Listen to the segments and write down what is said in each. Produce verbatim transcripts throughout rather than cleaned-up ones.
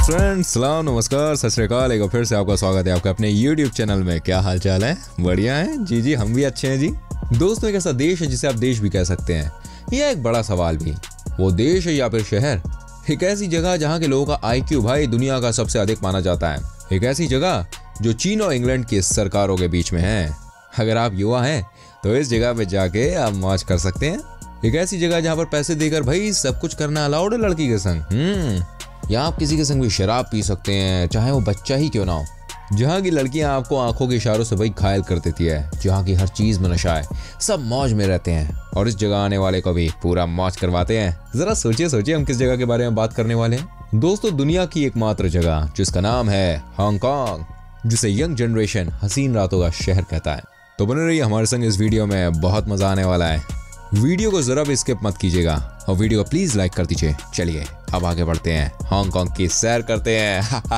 Friends, सलाम, नमस्कार, सत श्री अकाल। एक बार फिर से आपका स्वागत है आपका अपने यूट्यूब चैनल में। क्या हाल चाल है? बढ़िया है जी जी हम भी अच्छे हैं जी। दोस्तों, एक ऐसा देश है जिसे आप देश भी कह सकते हैं, यह एक बड़ा सवाल भी। वो देश है या फिर शहर? एक ऐसी जगह जहाँ के लोगों का आई क्यू भाई दुनिया का सबसे अधिक माना जाता है। एक ऐसी जगह जो चीन और इंग्लैंड की सरकारों के बीच में है। अगर आप युवा हैं तो इस जगह पे जाके आप मौज कर सकते हैं। एक ऐसी जगह जहाँ पर पैसे देकर भाई सब कुछ करना अलाउड है लड़की के संग। हम्म यहाँ आप किसी के संग भी शराब पी सकते हैं, चाहे वो बच्चा ही क्यों ना हो। जहाँ की लड़कियां आपको आंखों के इशारों से भाई घायल कर देती है, जहाँ की हर चीज में नशा है, सब मौज में रहते हैं और इस जगह आने वाले को भी पूरा मौज करवाते हैं। जरा सोचिए सोचिए हम किस जगह के बारे में बात करने वाले हैं। दोस्तों, दुनिया की एकमात्र जगह जिसका नाम है हांगकांग, जिसे यंग जनरेशन हसीन रातों का शहर कहता है। तो बने रहिए हमारे संग इस वीडियो में, बहुत मजा आने वाला है। वीडियो को जरा भी स्किप मत कीजिएगा और वीडियो को प्लीज लाइक कर दीजिए। चलिए अब आगे बढ़ते हैं, हांगकांग की सैर करते हैं।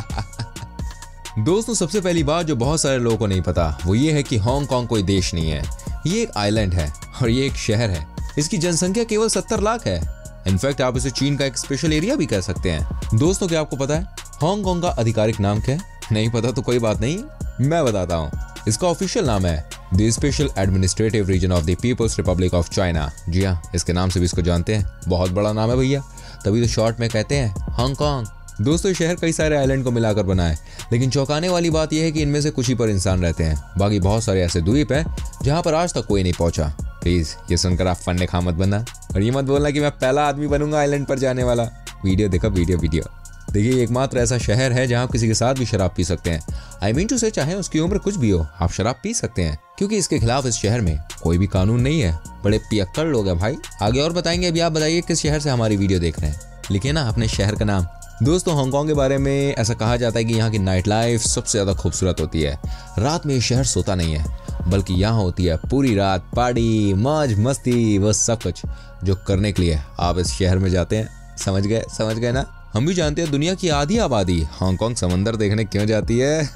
दोस्तों, सबसे पहली बात जो बहुत सारे लोगों को नहीं पता वो ये है कि हांगकांग कोई देश नहीं है, ये एक आइलैंड है और ये एक शहर है। इसकी जनसंख्या केवल सत्तर लाख है। इनफैक्ट आप इसे चीन का एक स्पेशल एरिया भी कह सकते हैं। दोस्तों, क्या आपको पता है हांगकांग का आधिकारिक नाम क्या है? नहीं पता तो कोई बात नहीं, मैं बताता हूँ। इसका ऑफिशियल नाम है the Special Administrative Region of the People's Republic of China. जी हाँ, इसके नाम से भी इसको जानते हैं। बहुत बड़ा नाम है भैया, तभी तो शॉर्ट में कहते हैं हांगकांग। दोस्तों, शहर कई सारे आइलैंड को मिलाकर बना है, लेकिन चौंकाने वाली बात यह है कि इनमें से कुछ ही पर इंसान रहते हैं। बाकी बहुत सारे ऐसे द्वीप हैं जहाँ पर आज तक कोई नहीं पहुंचा। प्लीज ये सुनकर आप फन्ने खा मत बनना और ये मत बोलना कि मैं पहला आदमी बनूंगा आइलैंड पर जाने वाला। वीडियो देखो, वीडियो वीडियो देखिए। एकमात्र ऐसा शहर है जहाँ किसी के साथ भी शराब पी सकते हैं। आई मीन टू से, चाहे उसकी उम्र कुछ भी हो, आप शराब पी सकते हैं, क्योंकि इसके खिलाफ इस शहर में कोई भी कानून नहीं है। बड़े पियक्कड़ लोग हैं भाई। आगे और बताएंगे, अभी आप बताइए किस शहर से हमारी वीडियो देख रहे हैं, लिखिए ना अपने शहर का नाम। दोस्तों, हांगकांग के बारे में ऐसा कहा जाता है कि यहाँ की नाइट लाइफ सबसे ज्यादा खूबसूरत होती है। रात में ये शहर सोता नहीं है, बल्कि यहाँ होती है पूरी रात पार्टी, मौज मस्ती, वो सब कुछ जो करने के लिए आप इस शहर में जाते हैं। समझ गए समझ गए ना? हम भी जानते हैं दुनिया की आधी आबादी हांगकांग समंदर देखने क्यों जाती है।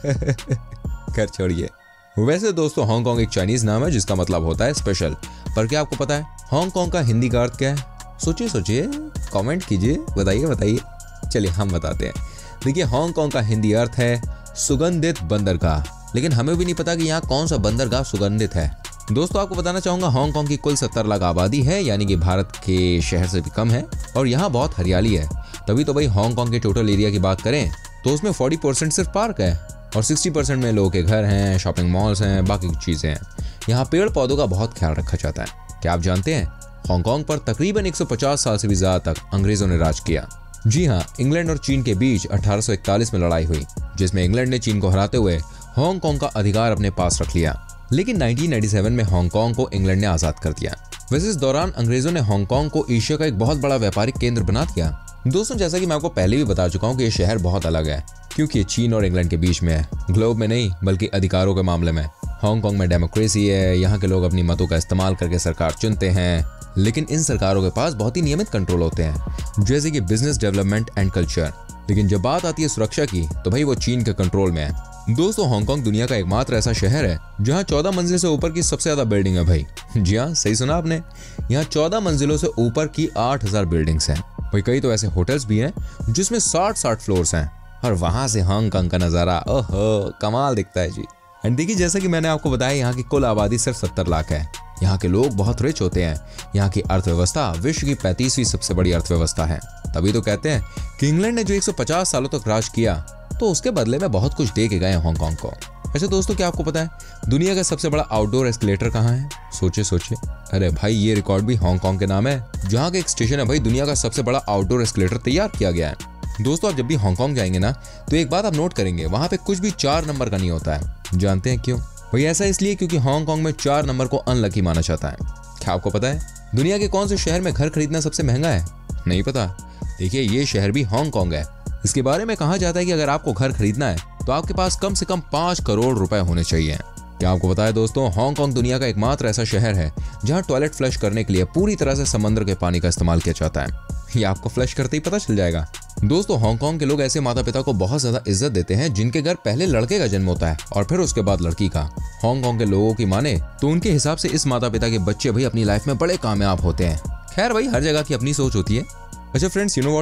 खैर छोड़िए। वैसे दोस्तों, हांगकांग एक चाइनीज नाम है जिसका मतलब होता है स्पेशल। पर क्या आपको पता है हांगकांग का हिंदी का अर्थ क्या है? सोचिए सोचिए, कमेंट कीजिए, बताइए बताइए। चलिए हम बताते हैं। देखिए, हांगकांग का हिंदी अर्थ है सुगंधित बंदरगाह, लेकिन हमें भी नहीं पता कि यहाँ कौन सा बंदरगाह सुगंधित है। दोस्तों, आपको बताना चाहूंगा हांगकांग की कुल सत्तर लाख आबादी है, यानी कि भारत के शहर से भी कम है, और यहाँ बहुत हरियाली है। तभी तो भाई हांगकांग के टोटल एरिया की बात करें तो उसमें चालीस परसेंट सिर्फ पार्क है और साठ परसेंट में लोगों के घर हैं, शॉपिंग मॉल्स हैं, बाकी चीजें हैं। यहाँ पेड़ पौधों का बहुत ख्याल रखा जाता है। क्या आप जानते हैं हांगकांग पर तकरीबन एक सौ पचास साल से भी ज्यादा तक अंग्रेजों ने राज किया। जी हाँ, इंग्लैंड और चीन के बीच अठारह सौ इकतालीस में लड़ाई हुई, जिसमें इंग्लैंड ने चीन को हराते हुए हांगकांग का अधिकार अपने पास रख लिया। लेकिन उन्नीस सौ सत्तानवे में हांगकांग को इंग्लैंड ने आजाद कर दिया। वैसे इस दौरान अंग्रेजों ने हांगकांग को एशिया का एक बहुत बड़ा व्यापारिक केंद्र बना दिया। दोस्तों, जैसा कि मैं आपको पहले भी बता चुका हूँ कि ये शहर बहुत अलग है, क्योंकि ये चीन और इंग्लैंड के बीच में है। ग्लोब में नहीं, बल्कि अधिकारों के मामले में। हांगकांग में डेमोक्रेसी है, यहाँ के लोग अपनी मतों का इस्तेमाल करके सरकार चुनते हैं, लेकिन इन सरकारों के पास बहुत ही नियमित कंट्रोल होते हैं, जैसे कि बिजनेस डेवलपमेंट एंड कल्चर। लेकिन जब बात आती है सुरक्षा की, तो भाई वो चीन के कंट्रोल में है। दोस्तों, हांगकांग दुनिया का एकमात्र ऐसा शहर है जहां चौदह मंजिल से ऊपर की सबसे ज्यादा बिल्डिंग है भाई। जी हाँ, सही सुना आपने। यहाँ चौदह मंजिलों से ऊपर की आठ हजार बिल्डिंग्स हैं। भाई कई तो ऐसे होटल्स भी हैं जिसमें साठ साठ फ्लोर्स हैं, और वहां से हांगकांग का नजारा ओहो कमाल दिखता है जी। एंड देखिए, जैसा कि मैंने आपको बताया, यहाँ की कुल आबादी सिर्फ सत्तर लाख है। यहाँ के लोग बहुत रिच होते हैं। यहाँ की अर्थव्यवस्था विश्व की पैंतीसवीं सबसे बड़ी अर्थव्यवस्था है। तभी तो कहते हैं कि इंग्लैंड ने जो एक सौ पचास सालों तक राज किया, तो उसके बदले में बहुत कुछ दे के गए हांगकांग को। अच्छा दोस्तों, क्या आपको पता है दुनिया का सबसे बड़ा आउटडोर एस्केलेटर कहाँ है? सोचिए सोचिए। अरे भाई, ये रिकॉर्ड भी हांगकांग के नाम है। जहाँ का एक स्टेशन है भाई, दुनिया का सबसे बड़ा आउटडोर एस्केलेटर तैयार किया गया है। दोस्तों, आप जब भी हांगकांग जाएंगे ना, तो एक बात आप नोट करेंगे, वहां पे कुछ भी चार नंबर का नहीं होता है। जानते हैं क्यों? भाई ऐसा इसलिए क्योंकि हांगकांग में चार नंबर को अनलकी माना जाता है। क्या आपको पता है दुनिया के कौन से शहर में घर खरीदना सबसे महंगा है? नहीं पता? देखिए, ये शहर भी हांगकांग है। इसके बारे में कहा जाता है कि अगर आपको घर खरीदना है तो आपके पास कम से कम पांच करोड़ रुपए होने चाहिए। क्या आपको पता है दोस्तों, हांगकांग दुनिया का एकमात्र ऐसा शहर है जहां टॉयलेट फ्लश करने के लिए पूरी तरह से समंदर के पानी का इस्तेमाल किया जाता है। ये आपको फ्लश करते ही पता चल जाएगा। दोस्तों, हांगकांग के लोग ऐसे माता पिता को बहुत ज्यादा इज्जत देते हैं जिनके घर पहले लड़के का जन्म होता है और फिर उसके बाद लड़की का। हांगकांग के लोगों की माने तो उनके हिसाब से इस माता पिता के बच्चे भाई अपनी लाइफ में बड़े कामयाब होते हैं। खैर भाई, हर जगह की अपनी सोच होती है। अच्छा friends, you know what,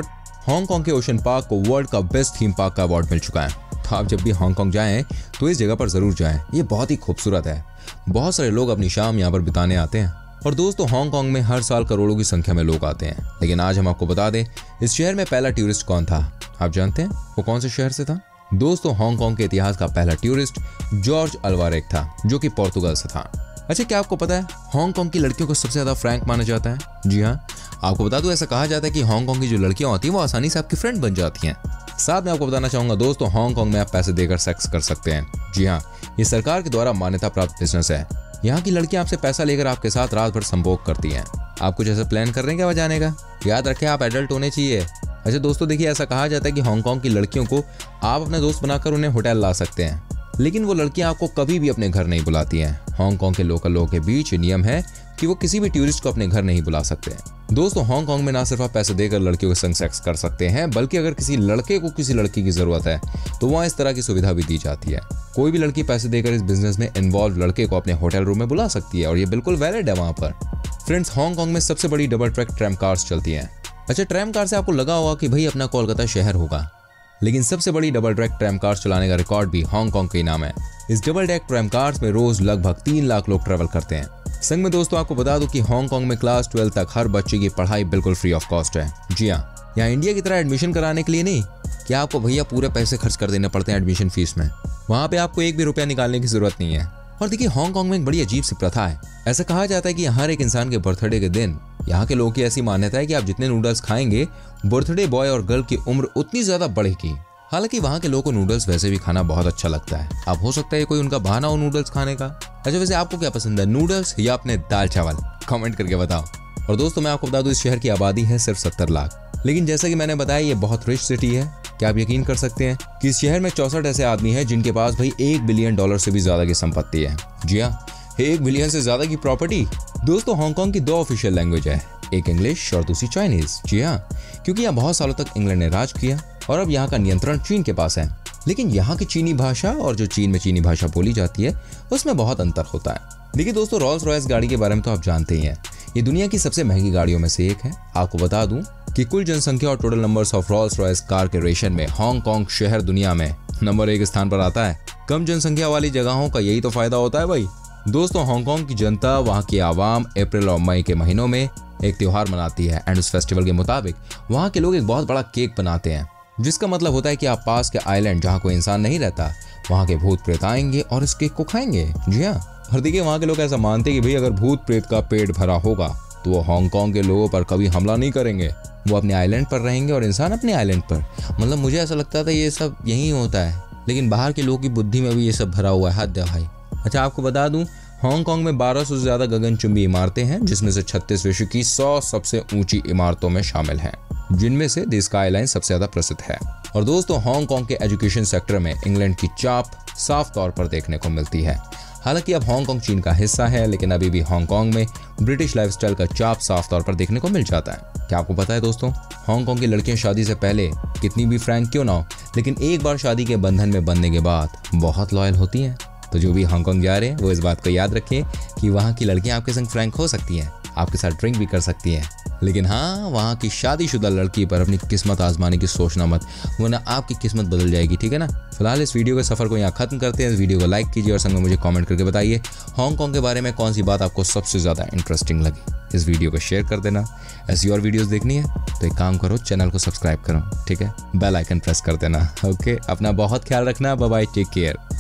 Hong के ओशन पार्क को वर्ल्ड का बेस्ट थीम पार्क का अवार्ड मिल चुका है। तो आप जब भी हांगकांग जाएं तो इस जगह पर जरूर जाएं, ये बहुत ही खूबसूरत है। बहुत सारे लोग अपनी शाम यहाँ पर बिताने आते हैं। और दोस्तों हांगकांग में हर साल करोड़ों की संख्या में लोग आते हैं। लेकिन आज हम आपको बता दें इस शहर में पहला टूरिस्ट कौन था। आप जानते हैं वो कौन से शहर से था? दोस्तों हांगकांग के इतिहास का पहला टूरिस्ट जॉर्ज अल्वारेज था, जो कि पोर्तुगल से था। अच्छा, क्या आपको पता है हांगकांग की लड़कियों को सबसे ज्यादा फ्रैंक माना जाता है? जी हाँ, आपको बता दूं ऐसा कहा जाता है कि हांगकांग की जो लड़कियां होती हैं वो आसानी से आपकी फ्रेंड बन जाती हैं। साथ में आपको बताना चाहूंगा दोस्तों, हांगकांग में आप पैसे देकर सेक्स कर सकते हैं। जी हाँ, ये सरकार के द्वारा मान्यता प्राप्त बिजनेस है। यहाँ की लड़कियां आपसे पैसा लेकर आपके साथ रात भर संभोग करती हैं। आप कुछ ऐसा प्लान कर रहे हैं क्या वहाँ जाने का? याद रखें आप एडल्ट होने चाहिए। अच्छा दोस्तों देखिए, ऐसा कहा जाता है कि हांगकांग की लड़कियों को आप अपने दोस्त बनाकर उन्हें होटल ला सकते हैं, लेकिन वो लड़कियां आपको कभी भी अपने घर नहीं बुलाती हैं। हांगकांग के लोकल लोगों के बीच नियम है कि वो किसी भी टूरिस्ट को अपने घर नहीं बुला सकते। दोस्तों हांगकांग में ना सिर्फ आप पैसे देकर लड़कियों के संग सेक्स कर सकते हैं, बल्कि अगर किसी लड़के को किसी लड़की की जरूरत है तो वहाँ इस तरह की सुविधा भी दी जाती है। कोई भी लड़की पैसे देकर इस बिजनेस में इन्वॉल्व लड़के को अपने होटल रूम में बुला सकती है और ये बिल्कुल वैलिड है वहाँ पर। फ्रेंड्स, हांगकांग में सबसे बड़ी डबल ट्रैक ट्रैम कार्स चलती हैं। अच्छा, ट्रैम कार से आपको लगा होगा कि भाई अपना कोलकाता शहर होगा, लेकिन सबसे बड़ी डबल डेक ट्रैम कार्स चलाने का रिकॉर्ड भी हांगकांग के नाम है। इस डबल डेक ट्रैम कार्स में रोज लगभग तीन लाख लोग ट्रेवल करते हैं। संग में दोस्तों आपको बता दूं कि हांगकांग में क्लास ट्वेल्व तक हर बच्चे की पढ़ाई बिल्कुल फ्री ऑफ कॉस्ट है। जी हाँ, यहाँ इंडिया की तरह एडमिशन कराने के लिए नहीं कि आपको भैया पूरे पैसे खर्च कर देने पड़ते हैं एडमिशन फीस में। वहाँ पे आपको एक भी रुपया निकालने की जरूरत नहीं है। और देखिए हांगकांग में एक बड़ी अजीब सी प्रथा है। ऐसा कहा जाता है कि हर एक इंसान के बर्थडे के दिन यहाँ के लोगों की ऐसी मान्यता है कि आप जितने नूडल्स खाएंगे बर्थडे बॉय और गर्ल की उम्र उतनी ज्यादा बढ़ेगी। हालांकि वहाँ के लोगों को नूडल्स वैसे भी खाना बहुत अच्छा लगता है। अब हो सकता है कोई उनका बहाना हो नूडल्स खाने का। अच्छा, वैसे आपको क्या पसंद है, नूडल्स या अपने दाल चावल? कमेंट करके बताओ। और दोस्तों मैं आपको बता दूं इस शहर की आबादी है सिर्फ सत्तर लाख, लेकिन जैसा कि मैंने बताया ये बहुत रिच सिटी है। क्या आप यकीन कर सकते हैं कि इस शहर में चौसठ ऐसे आदमी हैं जिनके पास भाई एक बिलियन डॉलर से भी ज्यादा की संपत्ति है। जी हाँ, एक बिलियन से ज्यादा की प्रॉपर्टी। दोस्तों हांगकांग की दो ऑफिशियल लैंग्वेज है, एक इंग्लिश और दूसरी चाइनीज। जी हाँ, क्योंकि यहाँ बहुत सालों तक इंग्लैंड ने राज किया और अब यहाँ का नियंत्रण चीन के पास है। लेकिन यहाँ की चीनी भाषा और जो चीन में चीनी भाषा बोली जाती है उसमें बहुत अंतर होता है। देखिए दोस्तों, रोल्स रॉयस गाड़ी के बारे में तो आप जानते ही हैं, ये दुनिया की सबसे महंगी गाड़ियों में से एक है। आपको बता दूं कि कुल जनसंख्या और total numbers of Rolls Royce car के रेशन में हांगकांग शहर दुनिया में नंबर एक स्थान पर आता है। कम जनसंख्या वाली जगहों का यही तो फायदा होता है भाई। दोस्तों हांगकांग की जनता, वहाँ की आवाम अप्रैल और मई के महीनों में एक त्योहार मनाती है एंड उस फेस्टिवल के मुताबिक वहाँ के लोग एक बहुत बड़ा केक बनाते हैं, जिसका मतलब होता है कि आप पास के आइलैंड जहाँ कोई इंसान नहीं रहता वहाँ के भूत प्रेत आएंगे और इस केक को खाएंगे। जी हाँ, और देखिए वहाँ के लोग ऐसा मानते हैं कि भाई अगर भूत प्रेत का पेट भरा होगा तो वो हांगकांग के लोगों पर कभी हमला नहीं करेंगे, वो अपने आइलैंड पर रहेंगे और इंसान अपने आइलैंड पर। मतलब मुझे ऐसा लगता था ये सब यही होता है, लेकिन बाहर के लोगों की बुद्धि में भी ये सब भरा हुआ है। हद है भाई। अच्छा, आपको बता दूं हांगकांग में बारह सौ से ज्यादा गगनचुंबी इमारतें हैं, जिसमें से छत्तीस विश्व की सौ सबसे ऊंची इमारतों में शामिल हैं, जिनमें से द स्काई लाइन सबसे ज्यादा प्रसिद्ध है। और दोस्तों हांगकांग के एजुकेशन सेक्टर में इंग्लैंड की चाप साफ तौर पर देखने को मिलती है। हालांकि अब हांगकांग चीन का हिस्सा है, लेकिन अभी भी हांगकांग में ब्रिटिश लाइफस्टाइल का चाप साफ तौर पर देखने को मिल जाता है। क्या आपको पता है दोस्तों, हांगकांग की लड़कियां शादी से पहले कितनी भी फ्रैंक क्यों ना हो, लेकिन एक बार शादी के बंधन में बंधने के बाद बहुत लॉयल होती हैं। तो जो भी हांगकांग जा रहे हैं वो इस बात को याद रखें कि वहाँ की लड़कियां आपके संग फ्रैंक हो सकती हैं, आपके साथ ड्रिंक भी कर सकती हैं, लेकिन हाँ वहाँ की शादीशुदा लड़की पर अपनी किस्मत आजमाने की सोचना मत, वरना आपकी किस्मत बदल जाएगी। ठीक है ना। फिलहाल इस वीडियो के सफर को यहाँ खत्म करते हैं। इस वीडियो को लाइक कीजिए और संग में मुझे कमेंट करके बताइए हांगकांग के बारे में कौन सी बात आपको सबसे ज्यादा इंटरेस्टिंग लगी। इस वीडियो को शेयर कर देना। ऐसी और वीडियोस देखनी है तो एक काम करो, चैनल को सब्सक्राइब करो, ठीक है, बेल आइकन प्रेस कर देना। ओके, अपना बहुत ख्याल रखना। Bye bye, take care.